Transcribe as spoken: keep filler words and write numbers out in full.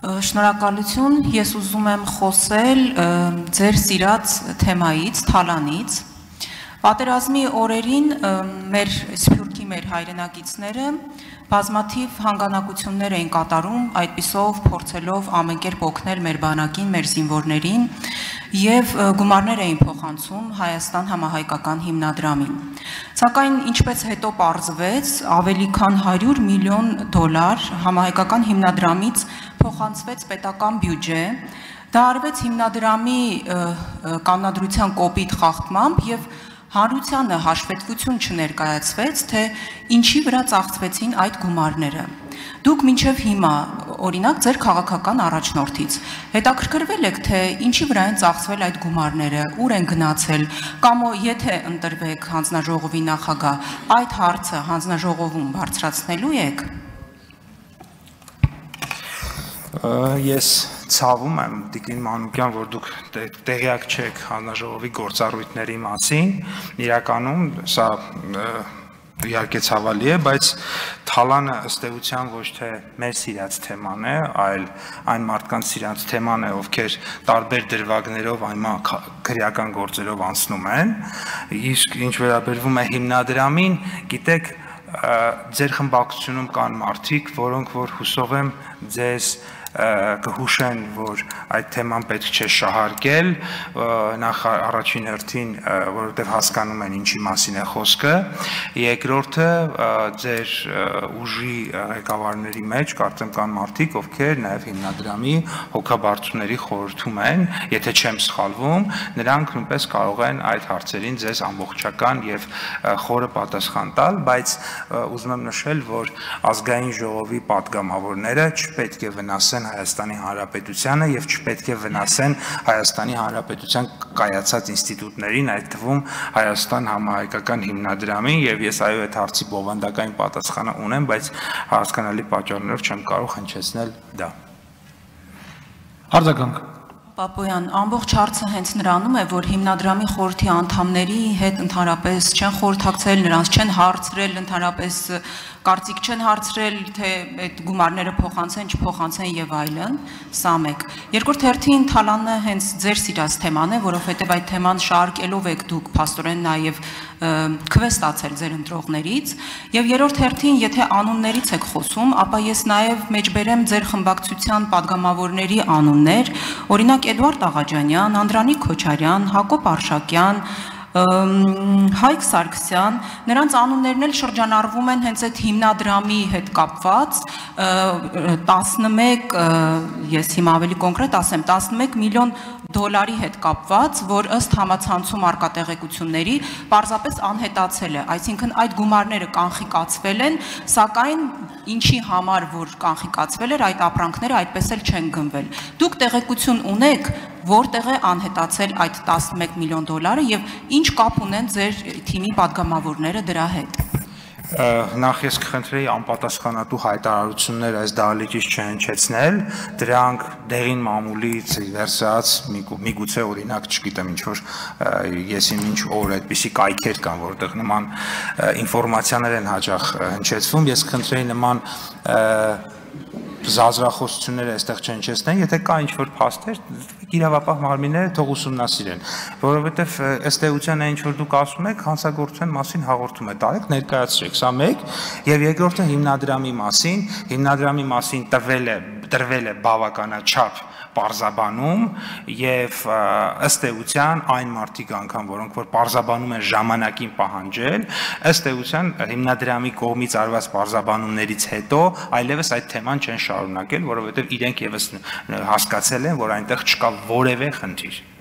Շնորհակալություն, ես ուզում եմ խոսել ձեր սիրած թեմայից, թալանից։ Պատերազմի օրերին մեր Սփյուռքի մեր հայրենակիցները բազմաթիվ հանգանակություններ էին կատարում, այդպիսով փորձելով ամենքերպ օգնել մեր բանակին, մեր զինվորներին եւ գումարներ էին փոխանցում Հայաստան համահայկական հիմնադրամին։ Սակայն ինչպես հետո պարզվեց, ավելի քան հարյուր միլիոն դոլար համահայկական հիմնադրամից փոխանցվեց պետական բյուջե, դա արվեց հիմնադրամի կանոնադրության կոպիտ խախտմամբ եւ հանրությանը հաշվետվություն չներկայացվեց, թե ինչի վրա ծախսվեցին այդ գումարները։ Դուք մինչև հիմա, օրինակ, ձեր քաղաքական առաջնորդից հետաքրքրվել եք, թե ինչի վրա են ծախսվել այդ գումարները, ուր են գնացել, կամ եթե ընտրվեք հանձնաժողովի նախագահ, այդ հարցը հանձնաժողովում բարձրացնելու եք։ Ես ցավում եմ, Տիկին Մանուկյան, որ դուք տեղյակ չեք հանձնաժողովի գործառույթների մասին, իրականում սա իհարկե ցավալի է, բայց թալանը ըստ էության ոչ թե մեր սիրած թեման է, այլ այն մարդկանց սիրած թեման է, ովքեր տարբեր դրվագներով այն քրեական գործերով անցնում են, իսկ ինչ վերաբերվում է հիմնադրամին, գիտեք, ձեր խմբակցությունում կան մարդիկ, որոնք որ հուսով եմ ձեզ կհուշեն, որ այդ թեման պետք չէ շահարկել, նախ առաջին հերթին, որովհետև հասկանում են ինչի մասին է խոսքը, երկրորդը ձեր ուժի ղեկավարների մեջ կարծեմ կան մարդիկ, ովքեր նաև հիմնադրամի հոգաբարձուների խորհրդում են, եթե չեմ սխալվում, նրանք նույնպես կարող են այդ հարցերին ձեզ ամբողջական եւ խորը պատասխան տալ, բայց ուզում եմ նշել, որ ազգային ժողովի պատգամավորները չպետք է վնասեն Հայաստանի Հանրապետությանը եւ չպետք է վնասեն Հայաստանի Հանրապետության կայացած ինստիտուտներին, այդ թվում Հայաստան համահայկական հիմնադրամին եւ ես այո այդ հարցի բովանդակային պատասխանը ունեմ, բայց հասկանալի պատճառներով չեմ կարող հնչեցնել դա։ Արձագանք Պապոյան, ամբողջ հարցը հենց նրանում է, որ հիմնադրամի խորհրդի անդամների հետ ընդհանրապես չեն խորհրդակցել, նրանց չեն հարցրել, ընդհանրապես կարծիք չեն հարցրել, թե այդ գումարները փոխանցեն, չփոխանցեն եւ այլն, սա մեկ։ Երկրորդ հերթին թալանը հենց ձեր սիրած թեման է, որովհետեւ այդ թեման շարքելով եք դուք փաստորեն նաեւ քվե ստացել ձեր ընտրողներից, եւ երրորդ հերթին, եթե անուններից եք խոսում, ապա ես նաեւ մեջբերեմ ձեր խմբակցության падգամավորների անուններ, օրինակ Էդուարդ Աղաջանյան, Անդրանիկ Քոչարյան, Հակոբ Արշակյան, Հայկ Սարգսյան, նրանց անուններն էլ շրջանառվում են հենց այդ հիմնադրամի հետ կապված տասնմեկ, ես հիմա ավելի կոնկրետ ասեմ, տասնմեկ միլիոն դոլարի հետ կապված, որ ըստ համացանցում առկա տեղեկությունների պարզապես անհետացել է, այսինքն այդ գումարները կանխիկացվել են, սակայն ինչի համար որ կանխիկացվել էր, այդ ապրանքները այդպես էլ չեն գնվել։ Դուք տեղեկություն ունեք, որտեղ է անհետացել այդ տասնմեկ միլիոն դոլարը եւ ինչ կապ ունեն ձեր թիմի падգամավորները դրա հետ։ Նախ ես կխնդրեի անպատասխանատու հայտարարություններ այս դահլիճից չհնչեցնել, դրանք դեղին մամուլից վերսած միգուցե օրինակ չգիտեմ ինչ որ ես իմ ինչ օր այդպիսի կայքեր կան, որտեղ նման ինֆորմացիաներ են հաճախ հնչեցվում, ես կխնդրեի նման զազրախոսությունները այստեղ չհնչեցնեն, եթե կա ինչ-որ փաստեր, իրավապահ մարմինները թող ուսումնասիրեն, որովհետև ըստ էության այն ինչ որ դուք ասում եք, հանցագործության մասին հաղորդում է տարեք, ներկայացրեք, սա մեկ, եւ երկրորդը հիմնադրամի մասին, հիմնադրամի մասին տվել է, տրվել է բավականաչափ պարզաբանում եւ ըստ էության այն մարդիկ անգամ, որոնք որ պարզաբանում են ժամանակին պահանջել, ըստ էության հիմնադրամի կողմից արված պարզաբանումներից հետո այլևս այդ թեման չեն շարունակել, որովհետեւ իրենք եւս հասկացել են, որ այնտեղ չկա որևէ խնդիր։